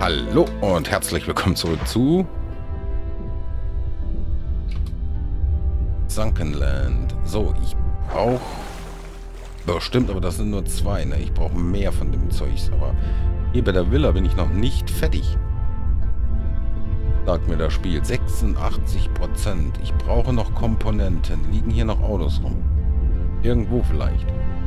Hallo und herzlich willkommen zurück zu Sunkenland. So, ich brauche bestimmt, aber das sind nur zwei, ne? Ich brauche mehr von dem Zeugs, aber hier bei der Villa bin ich noch nicht fertig. Sagt mir das Spiel. 86%. Ich brauche noch Komponenten. Liegen hier noch Autos rum? Irgendwo vielleicht.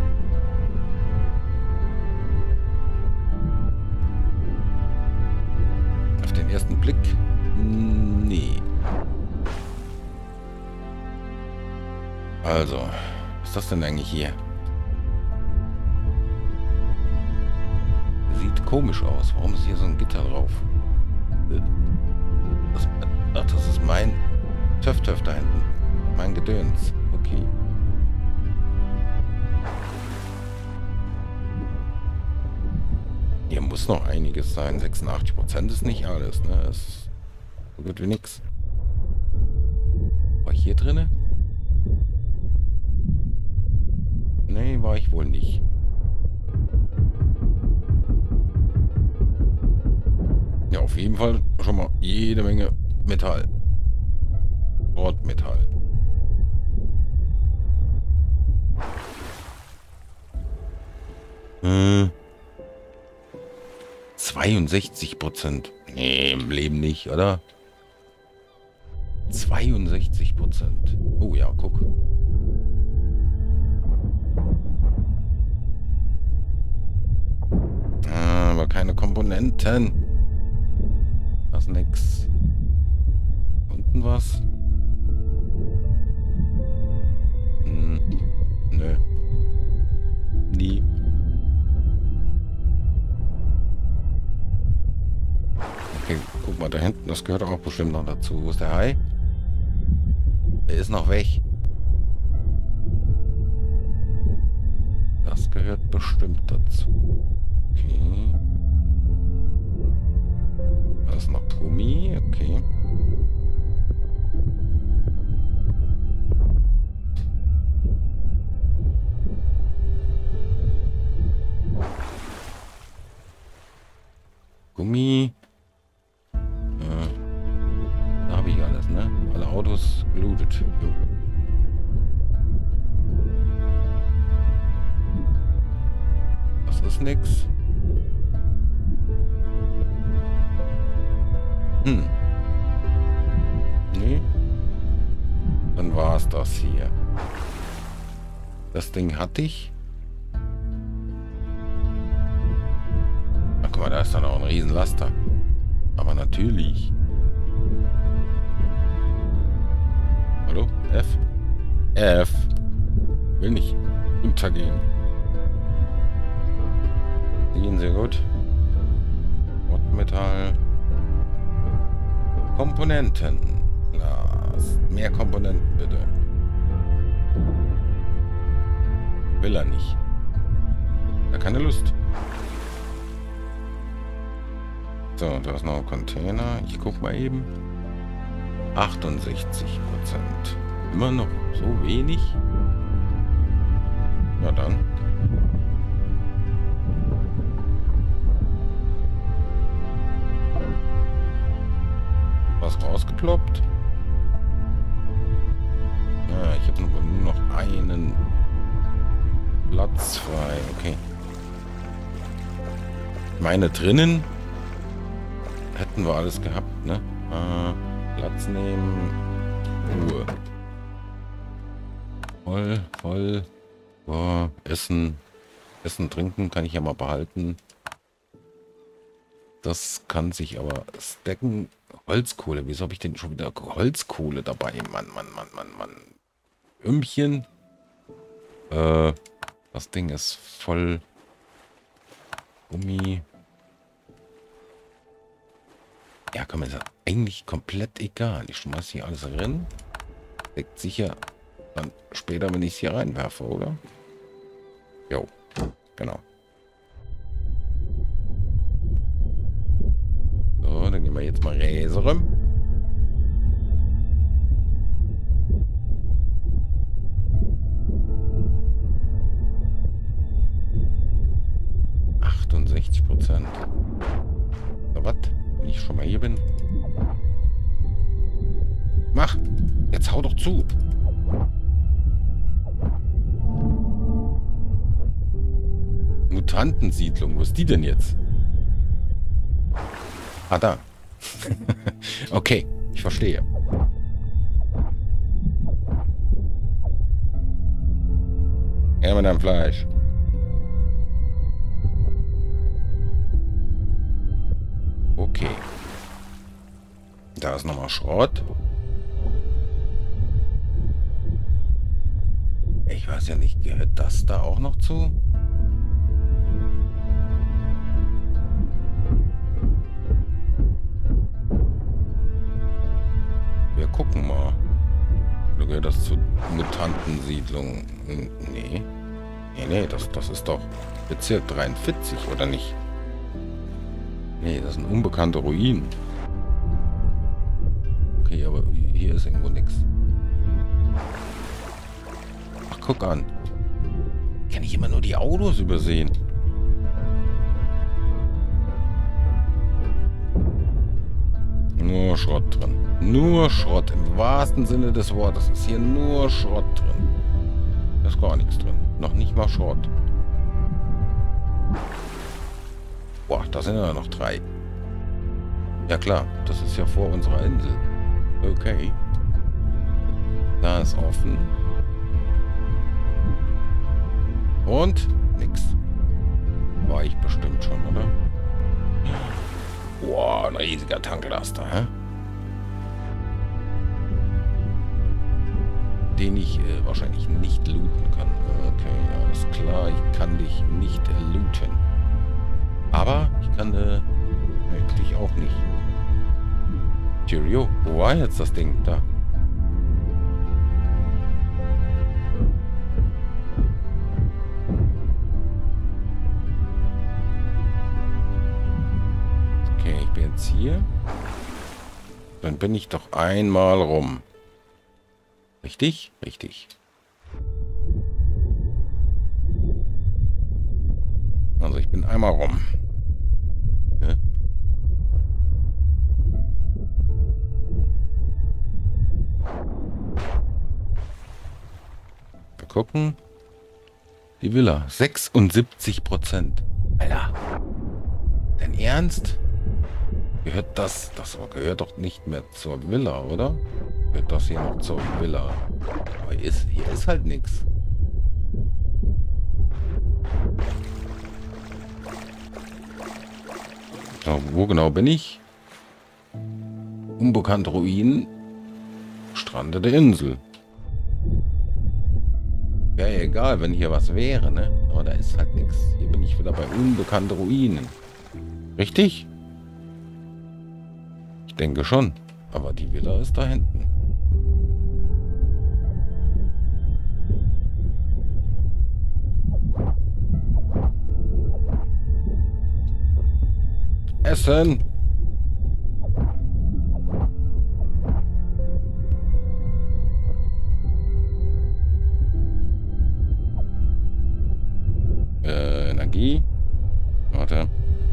Auf den ersten Blick? Nee. Also, was ist das denn eigentlich hier? Sieht komisch aus. Warum ist hier so ein Gitter drauf? Das ist mein Töff-Töff da hinten. Mein Gedöns. Okay. Hier muss noch einiges sein. 86% ist nicht alles, ne? Das ist so gut wie nix. War ich hier drinne? Nee, war ich wohl nicht. Ja, auf jeden Fall schon mal jede Menge Metall. Bordmetall. Hm. 62%. Nee, im Leben nicht, oder? 62%. Oh ja, guck. Aber keine Komponenten. Das ist nix. Unten was? Nö. Nie. Okay, guck mal da hinten. Das gehört auch bestimmt noch dazu. Wo ist der Hai? Er ist noch weg. Das gehört bestimmt dazu. Okay. Da ist noch Gummi. Okay. Gummi. Da habe ich alles, ne? Alle Autos gelootet. Jo. Das ist nix. Nee. Dann war es das hier. Das Ding hatte ich. Ach, guck mal, da ist dann auch ein Riesenlaster. Aber natürlich. Hallo? F? F. Will nicht untergehen. Die gehen sehr gut. Metall. Komponenten. Glas. Mehr Komponenten, bitte. Will er nicht. Da keine Lust. So, da ist noch ein Container. Ich guck mal eben. 68%. Immer noch so wenig? Na dann. Was rausgeploppt? Ja, ich habe nur noch einen Platz frei. Okay. Meine drinnen hätten wir alles gehabt, ne? Platz nehmen. Ruhe. Voll. Boah, Essen, trinken kann ich ja mal behalten. Das kann sich aber stacken. Holzkohle. Wieso habe ich denn schon wieder Holzkohle dabei? Mann. Ömmchen. Das Ding ist voll Gummi. Ja, komm, ist eigentlich komplett egal. Ich schmeiß hier alles rein. Deckt sicher dann später, wenn ich es hier reinwerfe, oder? Jo, genau. So, dann gehen wir jetzt mal räsern. Na was? Wenn ich schon mal hier bin. Mach! Jetzt hau doch zu! Mutantensiedlung. Wo ist die denn jetzt? Ah, da. Okay, ich verstehe. Ja, mit deinem Fleisch. Okay. Da ist nochmal Schrott. Ich weiß ja nicht, gehört das da auch noch zu? Wir gucken mal. Oder gehört das zur Mutantensiedlung? Nee. Nee, das ist doch Bezirk 43, oder nicht? Nee, das sind unbekannte Ruinen. Okay, aber hier ist irgendwo nichts. Ach, guck an. Kann ich immer nur die Autos übersehen? Nur Schrott drin. Nur Schrott. Im wahrsten Sinne des Wortes ist hier nur Schrott drin. Da ist gar nichts drin. Noch nicht mal Schrott. Boah, da sind ja noch 3. Ja klar, das ist ja vor unserer Insel. Okay. Da ist offen. Und nix. War ich bestimmt schon, oder? Boah, ein riesiger Tanklaster, hä? Den ich wahrscheinlich nicht looten kann. Okay, alles klar. Ich kann dich nicht looten. Aber ich kann eigentlich auch nicht. Cheerio. Wo war jetzt das Ding? Da. Okay, ich bin jetzt hier. Dann bin ich doch einmal rum. Richtig? Richtig. Also ich bin einmal rum. Ne? Wir gucken. Die Villa. 76%. Alter. Dein Ernst? Gehört das gehört doch nicht mehr zur Villa, oder? Gehört das hier noch zur Villa? Aber hier ist halt nichts. So, wo genau bin ich? Unbekannte Ruinen. Strandete Insel. Wäre ja egal, wenn hier was wäre, ne? Aber da ist halt nichts. Hier bin ich wieder bei unbekannte Ruinen. Richtig? Ich denke schon. Aber die Villa ist da hinten. Essen! Energie. Warte.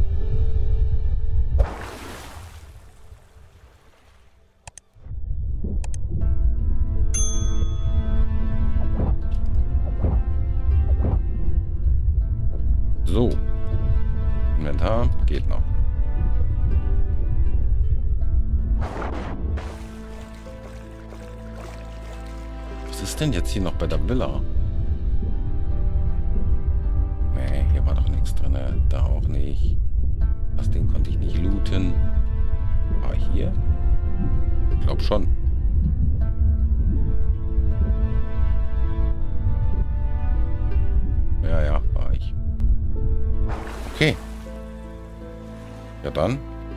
So. Inventar geht noch. Was ist denn jetzt hier noch bei der Villa? Nee, hier war doch nichts drin. Da auch nicht. Das Ding konnte ich nicht looten. War ich hier? Ich glaube schon. Ja, war ich. Okay. Ja dann.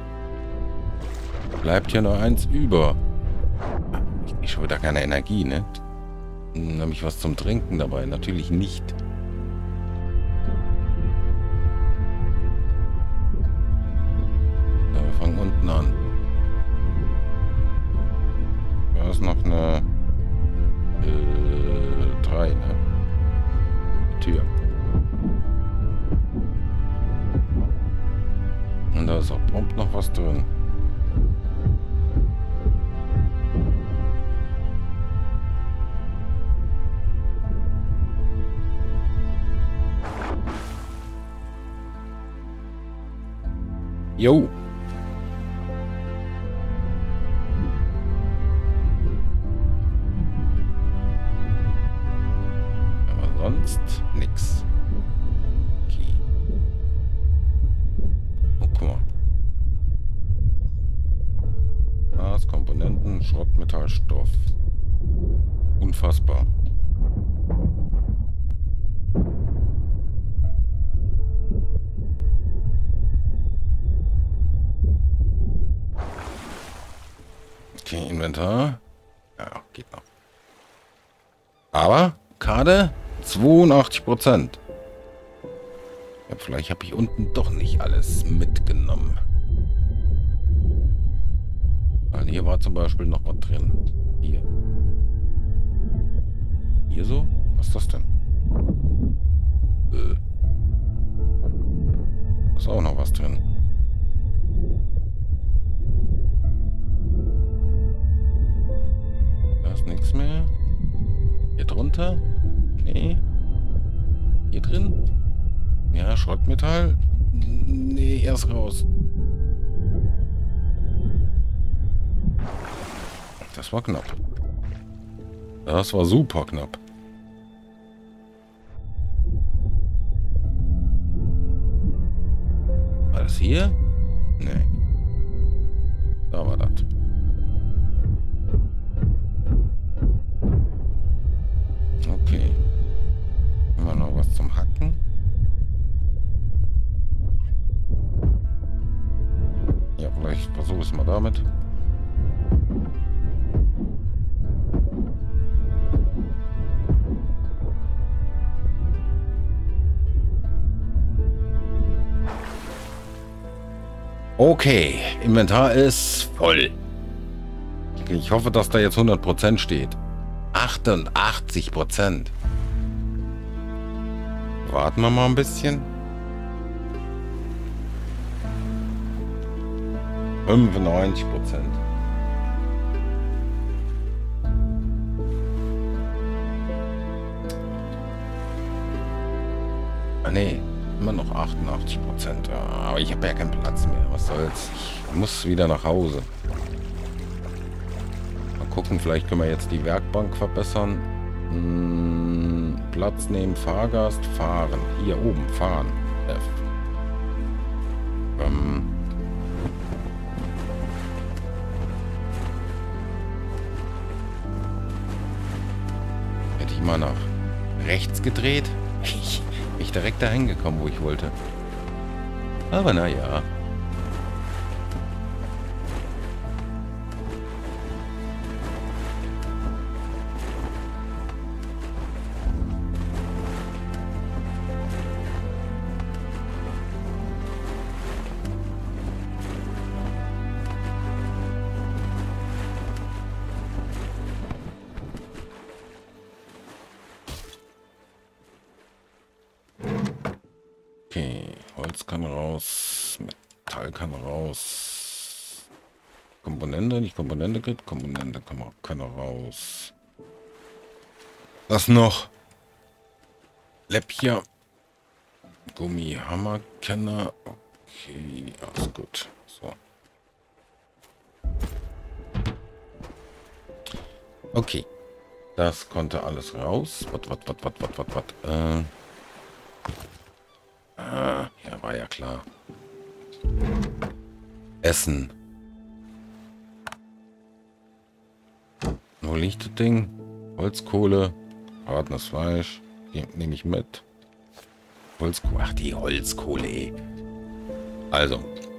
Bleibt hier nur eins über. Ich schon wieder keine Energie, ne? Habe ich was zum Trinken dabei? Natürlich nicht. So, wir fangen unten an. Da ist noch eine 3, ne? Tür. Und Da ist auch prompt noch was drin. Jo. Aber sonst nix. Okay. Oh, guck mal. Glas, Komponenten, Schrott, Metall, Stoff. Unfassbar. Okay, Inventar. Ja, geht noch. Aber Karte 82%. Ja, vielleicht habe ich unten doch nicht alles mitgenommen. Weil hier war zum Beispiel noch was drin. Hier. Hier so? Was ist das denn? Ist auch noch was drin. Da ist nichts mehr. Hier drunter? Nee. Hier drin? Ja, Schrottmetall? Nee, erst raus. Das war knapp. Das war super knapp. War das hier? Nee. Da war das. Okay. Immer noch was zum Hacken. Ja, vielleicht versuche ich es mal damit. Okay, Inventar ist voll. Ich hoffe, dass da jetzt 100% steht. 88%. Warten wir mal ein bisschen. 95%. Ah ne, immer noch 88%. Ja, aber ich habe ja keinen Platz mehr. Was soll's? Ich muss wieder nach Hause. Mal gucken, vielleicht können wir jetzt die Werkbank verbessern. Platz nehmen, Fahrgast, fahren. Hier oben, fahren. F. Hätte ich mal nach rechts gedreht, ich bin direkt dahin gekommen, wo ich wollte. Aber naja. Okay, Holz kann raus, Metall kann raus. Komponente, nicht Komponente geht, Komponente kann raus. Was noch? Läppchen. Gummi, Hammerkenner. Okay, alles gut. So. Okay. Das konnte alles raus. Was. Ja, war ja klar. Essen. Wo liegt das Ding? Holzkohle. Hartes Fleisch. Die nehme ich mit. Holzkohle. Ach, die Holzkohle, ey. Also.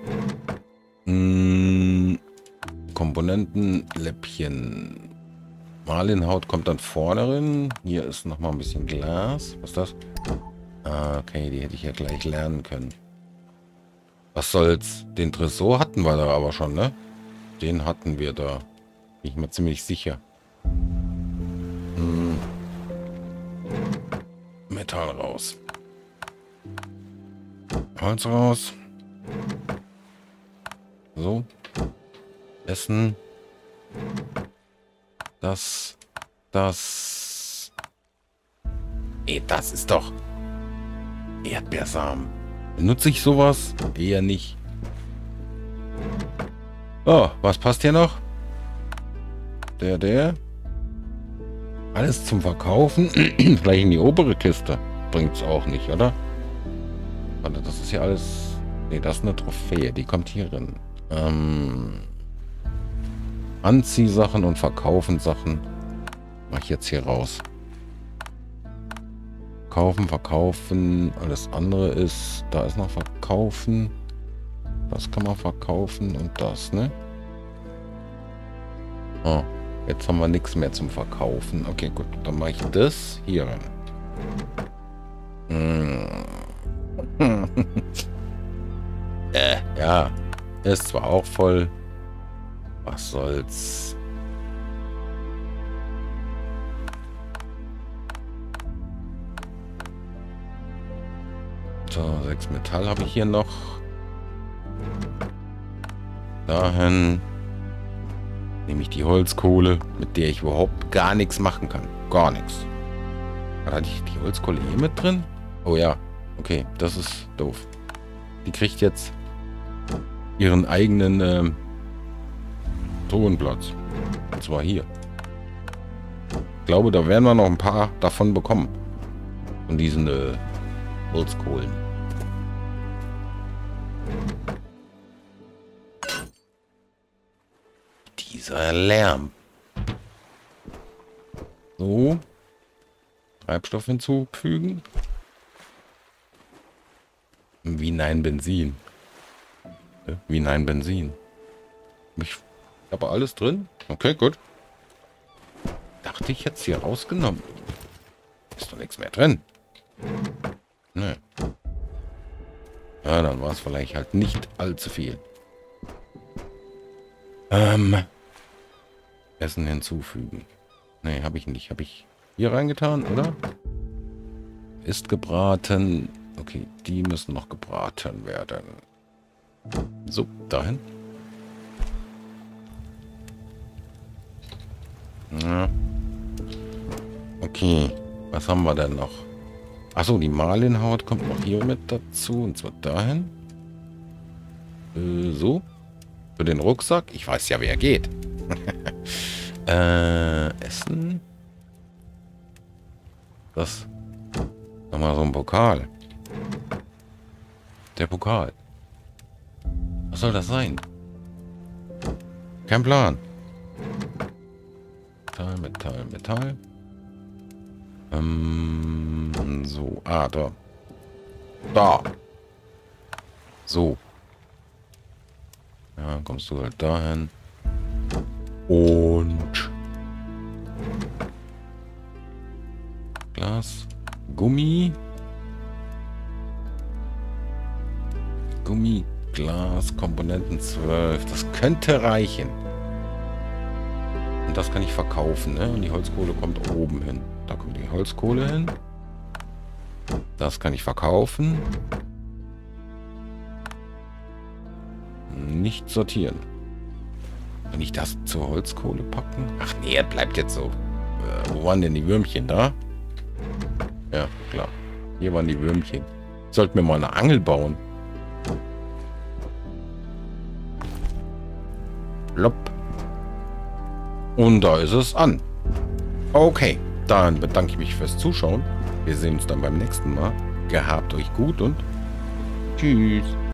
Komponenten, Läppchen. Malinhaut kommt dann vorne rein. Hier ist noch mal ein bisschen Glas. Was ist das? Ah, okay, die hätte ich ja gleich lernen können. Was soll's? Den Tresor hatten wir da aber schon, ne? Den hatten wir da. Bin ich mir ziemlich sicher. Metall raus. Holz raus. So. Essen. Das. Ey, das ist doch Erdbeersamen. Benutze ich sowas? Eher nicht. Oh, was passt hier noch? Der. Alles zum Verkaufen. Vielleicht in die obere Kiste. Bringt's auch nicht, oder? Warte, das ist ja alles... Nee, das ist eine Trophäe. Die kommt hier rein. Anziehsachen und Verkaufen Sachen. Mach ich jetzt hier raus. Verkaufen. Alles andere ist... Da ist noch Verkaufen. Das kann man verkaufen und das, ne? Oh, jetzt haben wir nichts mehr zum Verkaufen. Okay, gut. Dann mache ich das hier rein. Ja. Ist zwar auch voll. Was soll's? So, 6 Metall habe ich hier noch. Dahin nehme ich die Holzkohle, mit der ich überhaupt gar nichts machen kann. Gar nichts. Hatte ich die Holzkohle hier mit drin? Oh ja. Okay, das ist doof. Die kriegt jetzt ihren eigenen Tonplatz. Und zwar hier. Ich glaube, da werden wir noch ein paar davon bekommen. Von diesen Holzkohlen. Dieser Lärm. So. Treibstoff hinzufügen. Wie nein Benzin. Wie nein Benzin. Ich habe alles drin. Okay, gut. Dachte ich jetzt hier rausgenommen. Ist doch nichts mehr drin. Ne. Ja, dann war es vielleicht halt nicht allzu viel. Essen hinzufügen. Ne, habe ich nicht. Habe ich hier reingetan, oder? Ist gebraten. Okay, die müssen noch gebraten werden. So, dahin. Ja. Okay, was haben wir denn noch? Achso, die Malinhaut kommt noch hier mit dazu. Und zwar dahin. So. Für den Rucksack. Ich weiß ja, wer geht. Essen. Das. Nochmal so ein Pokal. Der Pokal. Was soll das sein? Kein Plan. Metall. So. Ah, da. Da. So. Ja, dann kommst du halt dahin. Und Glas. Gummi. Glas, Komponenten 12. Das könnte reichen. Und das kann ich verkaufen, ne? Und die Holzkohle kommt oben hin. Da kommt die Holzkohle hin. Das kann ich verkaufen. Nicht sortieren. Kann ich das zur Holzkohle packen? Ach nee, bleibt jetzt so. Wo waren denn die Würmchen da? Ja, klar. Hier waren die Würmchen. Sollten wir mal eine Angel bauen. Plopp. Und da ist es an. Okay, dann bedanke ich mich fürs Zuschauen. Wir sehen uns dann beim nächsten Mal. Gehabt euch gut und tschüss.